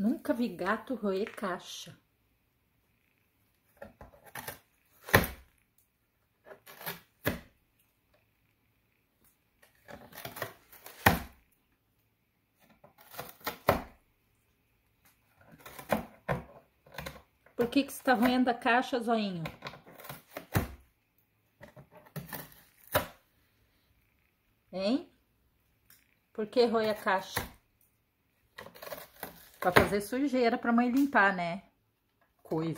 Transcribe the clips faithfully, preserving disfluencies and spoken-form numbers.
Nunca vi gato roer caixa. Por que que você tá roendo a caixa, zoinho? Hein? Por que roer a caixa? Pra fazer sujeira pra mãe limpar, né? Coisa.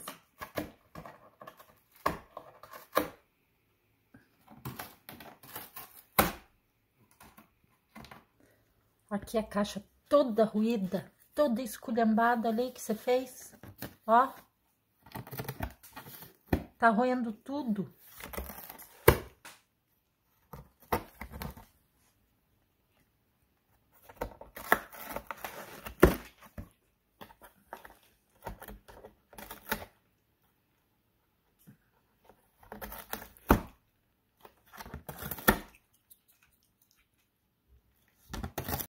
Aqui a caixa toda ruída, toda esculhambada ali que você fez. Ó. Tá roendo tudo.